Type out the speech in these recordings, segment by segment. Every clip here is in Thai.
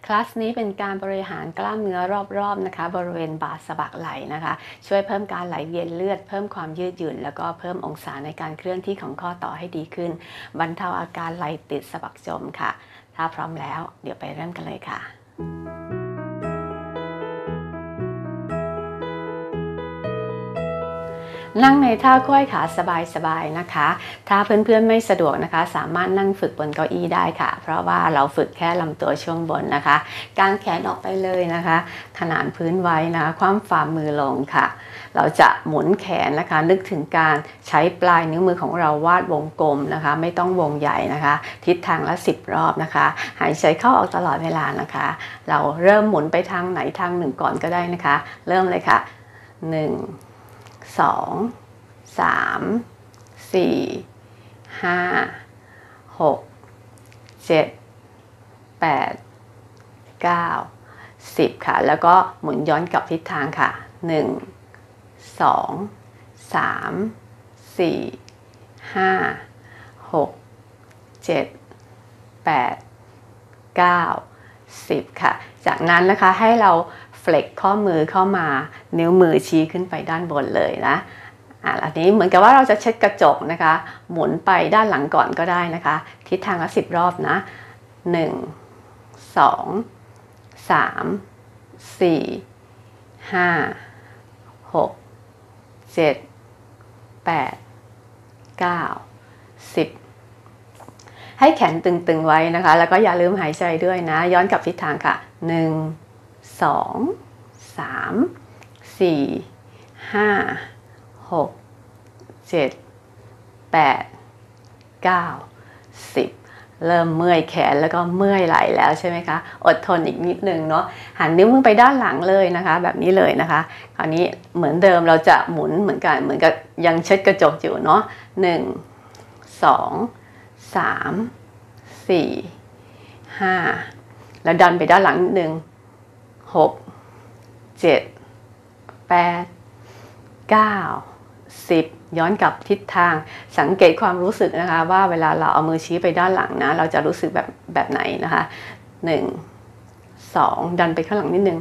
คลาสนี้เป็นการบริหารกล้ามเนื้อรอบๆนะคะบริเวณบ่าสะบักไหล่นะคะช่วยเพิ่มการไหลเวียนเลือดเพิ่มความยืดหยุ่นแล้วก็เพิ่มองศาในการเคลื่อนที่ของข้อต่อให้ดีขึ้นบรรเทาอาการไหล่ติดสะบักจมค่ะถ้าพร้อมแล้วเดี๋ยวไปเริ่มกันเลยค่ะนั่งในท่าควายขาสบายๆนะคะถ้าเพื่อนๆไม่สะดวกนะคะสามารถนั่งฝึกบนเก้าอี้ได้ค่ะเพราะว่าเราฝึกแค่ลำตัวช่วงบนนะคะกางแขนออกไปเลยนะคะขนานพื้นไว้นะคะคว่ำฝ่ามือลงค่ะเราจะหมุนแขนนะคะนึกถึงการใช้ปลายนิ้วมือของเราวาดวงกลมนะคะไม่ต้องวงใหญ่นะคะทิศทางละ10 รอบนะคะหายใจเข้าออกตลอดเวลานะคะเราเริ่มหมุนไปทางไหนทางหนึ่งก่อนก็ได้นะคะเริ่มเลยค่ะ1 2 3 4 5 6 7 8 9 10ค่ะแล้วก็หมุนย้อนกลับทิศทางค่ะ1 2 3 4 5 6 7 8 9 10ค่ะจากนั้นนะคะให้เราเฟล็กข้อมือเข้ามานิ้วมือชี้ขึ้นไปด้านบนเลยนะอันนี้เหมือนกับว่าเราจะเช็ดกระจกนะคะหมุนไปด้านหลังก่อนก็ได้นะคะทิศทางละ10 รอบนะ1 2 3 4 5 6 7 8 9 10ให้แขนตึงๆไว้นะคะแล้วก็อย่าลืมหายใจด้วยนะย้อนกลับทิศทางค่ะ1 2 3 4 5 6 7 8 9 10เริ่มเมื่อยแขนแล้วก็เมื่อยไหล่แล้วใช่ไหมคะอดทนอีกนิดนึงเนาะหันนิ้วมือไปด้านหลังเลยนะคะแบบนี้เลยนะคะคราวนี้เหมือนเดิมเราจะหมุนเหมือนกันเหมือนกับยังเช็ดกระจกอยู่เนาะ1 2 3 4 5แล้วดันไปด้านหลังนิดนึง6 7 8 9 10ย้อนกลับทิศทางสังเกตความรู้สึกนะคะว่าเวลาเราเอามือชี้ไปด้านหลังนะเราจะรู้สึกแบบไหนนะคะ1 2ดันไปข้างหลังนิดนึง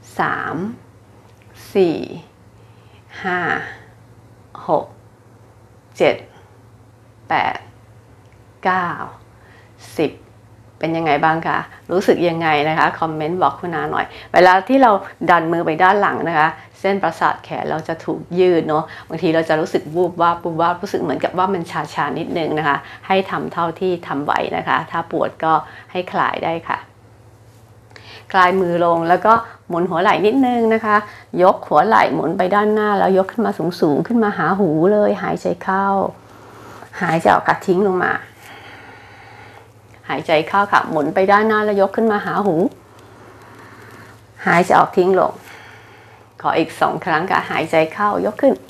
3 4 5 6 7 8 9 10เป็นยังไงบ้างคะรู้สึกยังไงนะคะคอมเมนต์บอกคุณอาหน่อยเวลาที่เราดันมือไปด้านหลังนะคะเส้นประสาทแขนเราจะถูกยืดเนาะบางทีเราจะรู้สึกวูบวาบรู้สึกเหมือนกับว่ามันชานิดนึงนะคะให้ทำเท่าที่ทำไหวนะคะถ้าปวดก็ให้คลายได้ค่ะคลายมือลงแล้วก็หมุนหัวไหล่นิดนึงนะคะยกหัวไหล่หมุนไปด้านหน้าแล้วยกขึ้นมาสูงขึ้นมาหาหูเลยหายใจเข้าหายใจออกกัดทิ้งลงมาหายใจเข้าค่ะหมุนไปด้านหน้าแล้วยกขึ้นมาหาหูหายใจออกทิ้งลงขออีก2 ครั้งค่ะหายใจเข้ายกขึ้น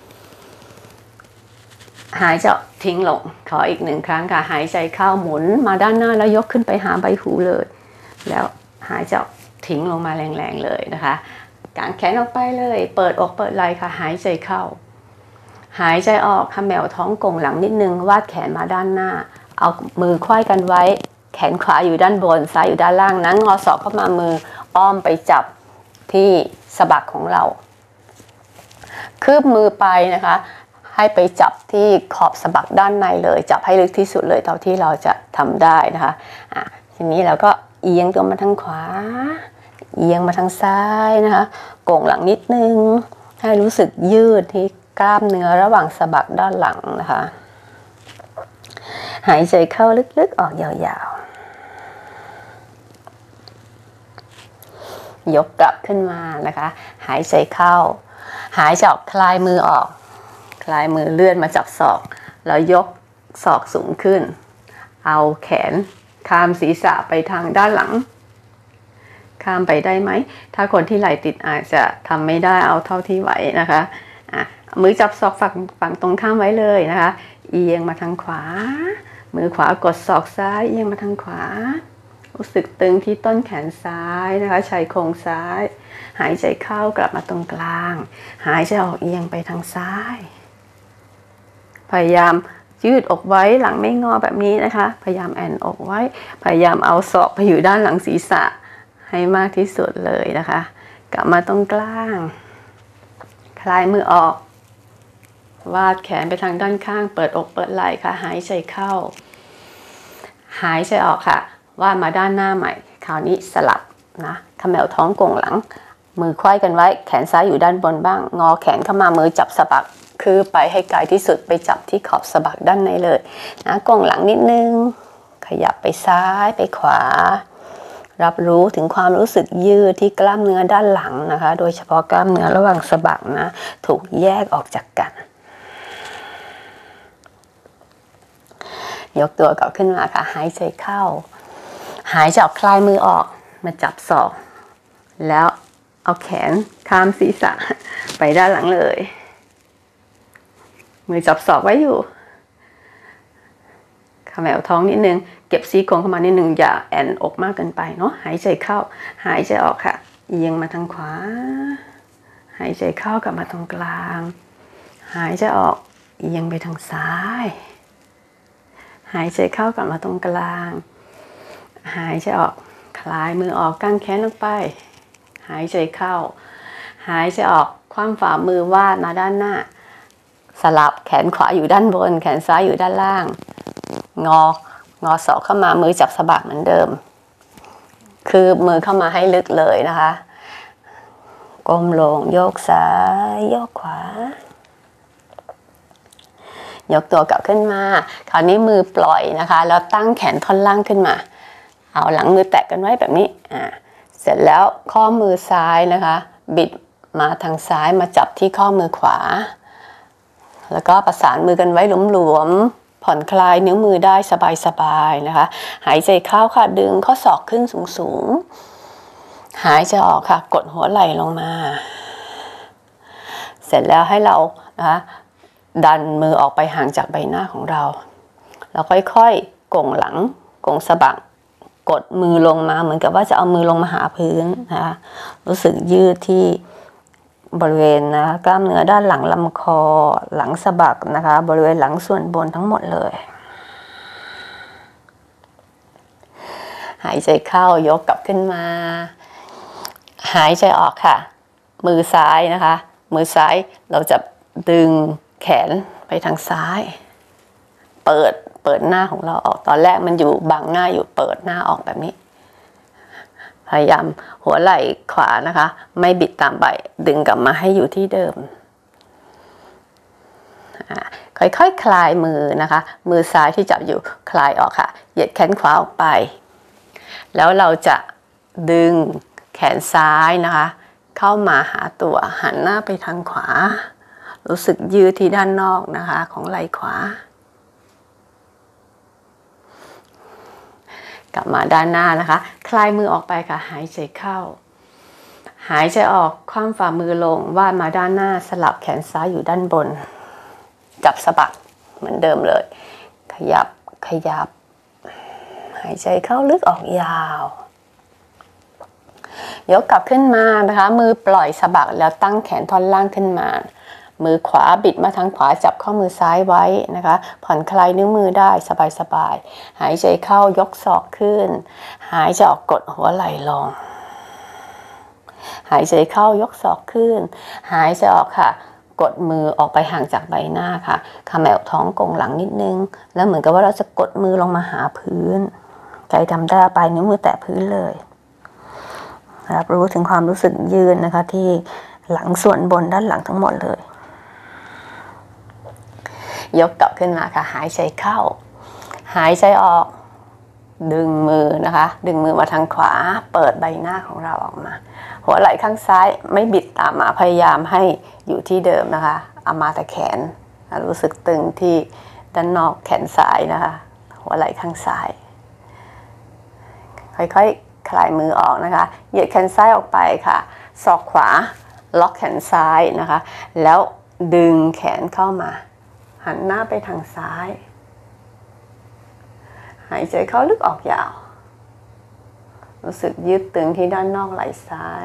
หายใจออกทิ้งลงขออีก1 ครั้งค่ะหายใจเข้าหมุนมาด้านหน้าแล้วยกขึ้นไปหาใบหูเลยแล้วหายใจออกทิ้งลงมาแรงๆเลยนะคะกางแขนออกไปเลยเปิดอกเปิดไหล่ค่ะหายใจเข้าหายใจออกขมวท้องโก่งหลังนิดนึงวาดแขนมาด้านหน้าเอามือควายกันไว้แขนขวาอยู่ด้านบนซ้ายอยู่ด้านล่างนะงอศอกเข้ามามืออ้อมไปจับที่สะบักของเราคืบมือไปนะคะให้ไปจับที่ขอบสะบักด้านในเลยจับให้ลึกที่สุดเลยเท่าที่เราจะทำได้นะคะทีนี้เราก็เอียงตัวมาทางขวาเอียงมาทางซ้ายนะคะโก่งหลังนิดนึงให้รู้สึกยืดที่กล้ามเนื้อระหว่างสะบักด้านหลังนะคะหายใจเข้าลึกๆออกยาวๆยกกลับขึ้นมานะคะหายใจเข้าหายใจออกคลายมือออกคลายมือเลื่อนมาจับศอกแล้วยกศอกสูงขึ้นเอาแขนข้ามศีรษะไปทางด้านหลังข้ามไปได้ไหมถ้าคนที่ไหล่ติดอาจจะทำไม่ได้เอาเท่าที่ไหวนะคะมือจับศอกฝั่งตรงข้ามไว้เลยนะคะเอียงมาทางขวามือขวากดศอกซ้ายเอียงมาทางขวารู้สึกตึงที่ต้นแขนซ้ายนะคะชายโครงซ้ายหายใจเข้ากลับมาตรงกลางหายใจออกเอียงไปทางซ้ายพยายามยืดอกไว้หลังไม่งอแบบนี้นะคะพยายามแอนอกไว้พยายามเอาศอกไปอยู่ด้านหลังศีรษะให้มากที่สุดเลยนะคะกลับมาตรงกลางคลายมือออกวาดแขนไปทางด้านข้างเปิดอกเปิดไหล่ค่ะหายใจเข้าหายใจออกค่ะวาดมาด้านหน้าใหม่คราวนี้สลับนะเขมวท้องโก่งหลังมือไขว้กันไว้แขนซ้ายอยู่ด้านบนบ้างงอแขนเข้ามามือจับสะบักคือไปให้ไกลที่สุดไปจับที่ขอบสะบักด้านในเลยนะโก่งหลังนิดนึงขยับไปซ้ายไปขวารับรู้ถึงความรู้สึกยืดที่กล้ามเนื้อด้านหลังนะคะโดยเฉพาะกล้ามเนื้อระหว่างสะบักนะถูกแยกออกจากกันยกตัวกลับขึ้นมาค่ะหายใจเข้าหายใจออกคลายมือออกมาจับศอกแล้วเอาแขนข้ามศีรษะไปด้านหลังเลยมือจับศอกไว้อยู่เขมวท้องนิดนึงเก็บซี่โครงเข้ามานิดนึงอย่าแอนอกมากเกินไปเนาะหายใจเข้าหายใจออกค่ะเอียงมาทางขวาหายใจเข้ากลับมาตรงกลางหายใจออกเอียงไปทางซ้ายหายใจเข้ากลับมาตรงกลางหายใจออกคลายมือออกกางแขนลงไปหายใจเข้าหายใจออกคว่ำฝ่ามือวาดมาด้านหน้าสลับแขนขวาอยู่ด้านบนแขนซ้ายอยู่ด้านล่างงอศอกเข้ามามือจับสะบักเหมือนเดิมคือมือเข้ามาให้ลึกเลยนะคะก้มลงโยกซ้ายโยกขวายกตัวกลับขึ้นมาคราวนี้มือปล่อยนะคะแล้วตั้งแขนท่อนล่างขึ้นมาเอาหลังมือแตะกันไว้แบบนี้เสร็จแล้วข้อมือซ้ายนะคะบิดมาทางซ้ายมาจับที่ข้อมือขวาแล้วก็ประสานมือกันไว้หลวมๆผ่อนคลายนิ้วมือได้สบายๆนะคะหายใจเข้าค่ะดึงข้อศอกขึ้นสูงๆหายใจออกค่ะกดหัวไหล่ลงมาเสร็จแล้วให้เรานะคะดันมือออกไปห่างจากใบหน้าของเราแล้วค่อยๆโก่งหลังโก่งสะบักกดมือลงมาเหมือนกับว่าจะเอามือลงมาหาพื้นนะคะรู้สึกยืดที่บริเวณนะกล้ามเนื้อด้านหลังลำคอหลังสะบักนะคะบริเวณหลังส่วนบนทั้งหมดเลยหายใจเข้ายกกลับขึ้นมาหายใจออกค่ะมือซ้ายนะคะมือซ้ายเราจะดึงแขนไปทางซ้ายเปิดหน้าของเราออกตอนแรกมันอยู่บังหน้าอยู่เปิดหน้าออกแบบนี้พยายามหัวไหล่ขวานะคะไม่บิดตามไปดึงกลับมาให้อยู่ที่เดิมค่อยๆ คลายมือนะคะมือซ้ายที่จับอยู่คลายออกค่ะเหยียดแขนขวาออกไปแล้วเราจะดึงแขนซ้ายนะคะเข้ามาหาตัวหันหน้าไปทางขวารู้สึกยืดที่ด้านนอกนะคะของไหล่ขวากลับมาด้านหน้านะคะคลายมือออกไปค่ะหายใจเข้าหายใจออกคว่ำฝ่ามือลงวาดมาด้านหน้าสลับแขนซ้ายอยู่ด้านบนจับสะบักเหมือนเดิมเลยขยับหายใจเข้าลึกออกยาวยกกลับขึ้นมานะคะมือปล่อยสะบักแล้วตั้งแขนท่อนล่างขึ้นมามือขวาบิดมาทางขวาจับข้อมือซ้ายไว้นะคะผ่อนคลายนิ้วมือได้สบายหายใจเข้ายกศอกขึ้นหายใจออกกดหัวไหล่ลงหายใจเข้ายกศอกขึ้นหายใจออกค่ะกดมือออกไปห่างจากใบหน้าค่ะเขมวท้องโก่งหลังนิดนึงแล้วเหมือนกับว่าเราจะกดมือลงมาหาพื้นใจทำได้ไปนิ้วมือแตะพื้นเลยรับรู้ถึงความรู้สึกยืนนะคะที่หลังส่วนบนด้านหลังทั้งหมดเลยยกกลับขึ้นมาค่ะหายใจเข้าหายใจออกดึงมือนะคะดึงมือมาทางขวาเปิดใบหน้าของเราออกมาหัวไหล่ข้างซ้ายไม่บิดตามมาพยายามให้อยู่ที่เดิมนะคะเอามาแต่แขนรู้สึกตึงที่ด้านนอกแขนซ้ายนะคะหัวไหล่ข้างซ้ายค่อยๆคลายมือออกนะคะเหยียดแขนซ้ายออกไปค่ะศอกขวาล็อกแขนซ้ายนะคะแล้วดึงแขนเข้ามาหันหน้าไปทางซ้ายหายใจเข้าลึกออกยาวรู้สึกยืดตึงที่ด้านนอกไหล่ซ้าย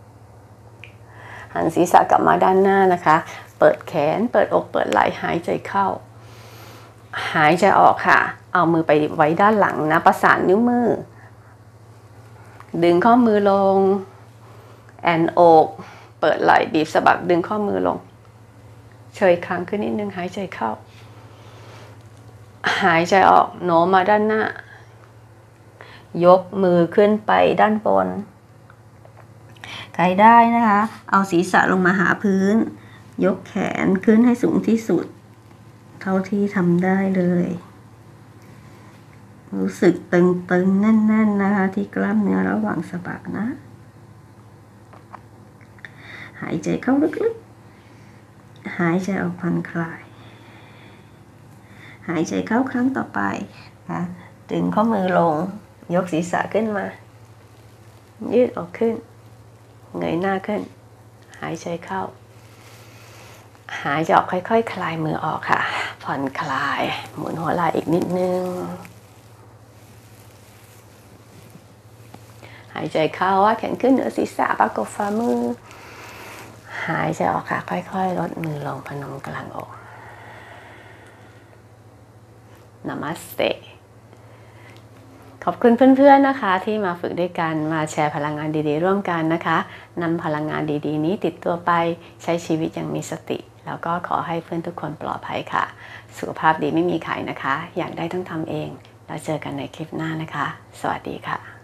หันศีรษะกลับมาด้านหน้านะคะเปิดแขนเปิดอกเปิดไหล่หายใจเข้าหายใจออกค่ะเอามือไปไว้ด้านหลังนะประสานนิ้วมือดึงข้อมือลงแอนอกเปิดไหล่บีบสะบักดึงข้อมือลงเฉยคางขึ้นนิดนึงหายใจเข้าหายใจออกโน้มมาด้านหน้ายกมือขึ้นไปด้านบนใครได้นะคะเอาศีรษะลงมาหาพื้นยกแขนขึ้นให้สูงที่สุดเท่าที่ทำได้เลยรู้สึกตึงๆแน่นๆนะคะที่กล้ามเนื้อระหว่างสะบักนะหายใจเข้าลึกๆหายใจออกผ่อนคลายหายใจเข้าครั้งต่อไปนะดึงข้อมือลงยกศีรษะขึ้นมายืดออกขึ้นเงยหน้าขึ้นหายใจเข้าหายใจออกค่อยๆคลายมือออกค่ะผ่อนคลายหมุนหัวไหล่อีกนิดนึงหายใจเข้าว่าแขนขึ้นเหนือศีรษะประกบฝ่ามือหายใจออกค่ะค่อยๆลดมือลงพนมกลางอกนามัสเตขอบคุณเพื่อนๆนะคะที่มาฝึกด้วยกันมาแชร์พลังงานดีๆร่วมกันนะคะนำพลังงานดีๆนี้ติดตัวไปใช้ชีวิตอย่างมีสติแล้วก็ขอให้เพื่อนทุกคนปลอดภัยค่ะสุขภาพดีไม่มีไขนะคะอยากได้ต้องทำเองแล้วเจอกันในคลิปหน้านะคะสวัสดีค่ะ